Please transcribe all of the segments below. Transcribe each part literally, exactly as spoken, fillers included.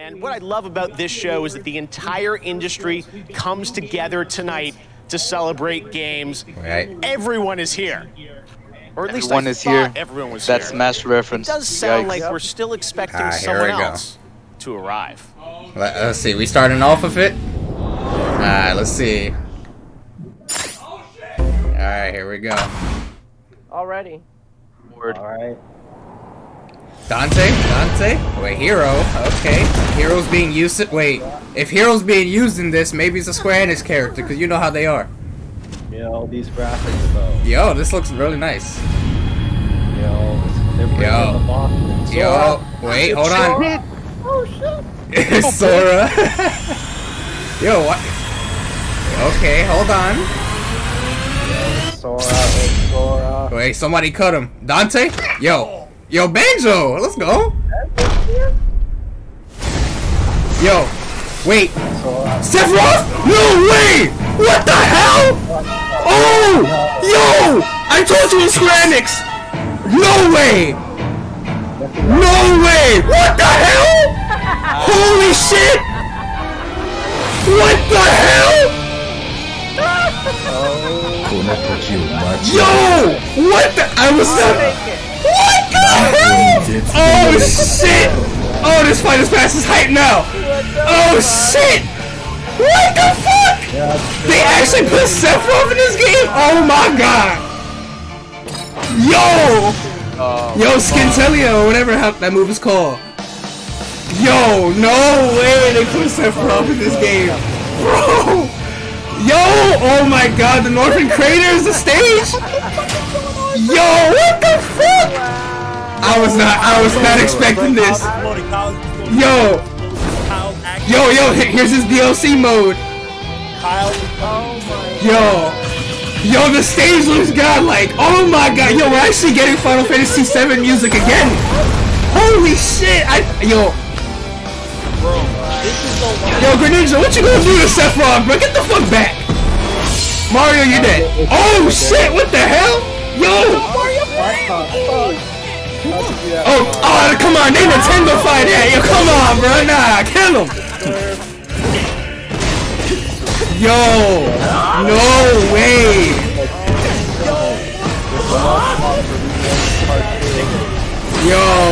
And what I love about this show is that the entire industry comes together tonight to celebrate games. Right. Everyone is here. Or at least everyone I is here. Everyone was That's here. Smash reference. It does sound Yikes. like we're still expecting Ah, someone else to arrive. Let, let's see. We starting off with it. All right. Let's see. All right. Here we go. Already. Word. Alright. Dante. Dante. Wait. Hero. Okay. Hero's being used. Wait. If Hero's being used in this, maybe it's a Square Enix character because you know how they are. Yo, these graphics though. Yo, this looks really nice. Yo, they're bringing Yo. the boss. Yo. Wait. Hold on. Oh shit. It's Sora. Yo, what? Okay, hold on. Yo, Sora, oh, Sora. Wait, somebody cut him. Dante? Yo. Yo, Banjo. Let's go. Yo. Wait. Sora. Sephiroth? No way! What the hell? Oh! Yo! I told you it was Square Enix! No way! No way! What the hell? Holy shit! What the hell? Yo! What the? I was not. What the hell? Oh shit! Oh, this Fighter's Pass is hype now! Oh shit! What the fuck? They actually put Sephiroth in this game? Oh my god! Yo! Yo, Skintelia, or whatever that move is called. Yo, no way they put Sephiroth in this game. Bro! Yo! Oh my god, the Northern Crater is the stage? Yo, what the fuck? I was not, I was not expecting this. Yo! Yo, yo, here's his D L C mode. Yo. Yo, the stage looks godlike. Oh my god. Yo, we're actually getting Final Fantasy seven music again. Holy shit. I, yo. Yo, Greninja, what you gonna do to Sephiroth, bro? Get the fuck back. Mario, you're dead. Oh shit, what the hell? Yo. Oh, oh, come on. They Nintendo fight that. Yo, come on, bro. Nah, kill him. Yo, no way! Yo,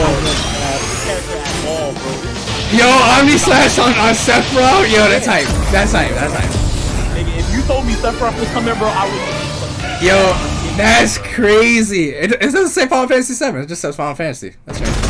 yo, Omni Slash on, on Sephiroth? Yo, that's hype. That's hype. That's hype. Nigga, if you told me Sephiroth was coming, bro, I would. Yo, that's crazy. It, it doesn't say Final Fantasy seven. It just says Final Fantasy. That's right.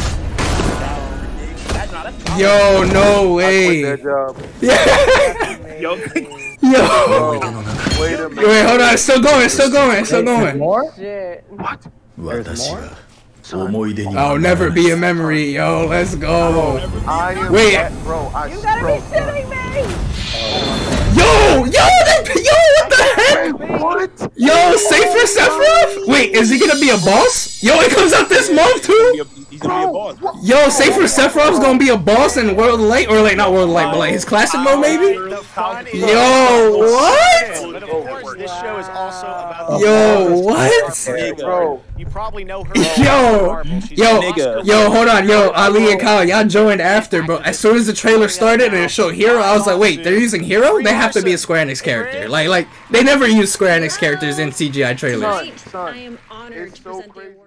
Yo, no way. Yeah. Yo. Yo! Wait a minute. Wait, hold on, it's still going, it's still going, it's still going. More? Shit. What? There's more? I'll never be a memory, yo, let's go. I am Wait. that, bro. I, You gotta bro, be shitting me! Yo! Yo! That, yo, what the heck? What? Yo, Safer Sephiroth? Wait, is he gonna be a boss? Yo, it comes out this month too? He's gonna be a boss. Yo, Safer Sephiroth's gonna be a boss in World of Light? Or like, not World of Light, but like his classic mode maybe? Yo, what? But of course, this show is also about Yo, what? bro. You probably know her. Yo, yo, yo, hold on, yo, Ali and Kyle, y'all joined after, bro. As soon as the trailer started and it showed Hero, I was like, wait, they're using Hero? They have to be a Square Enix character. Like, like they never use Square Enix characters in C G I trailers. Son, son, I am honored it's to so present the crazy. award.